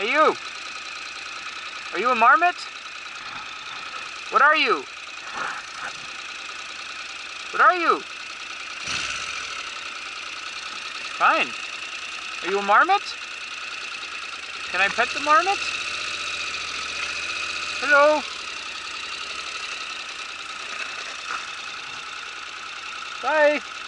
Hey you! Are you a marmot? What are you? What are you? Fine. Are you a marmot? Can I pet the marmot? Hello? Bye!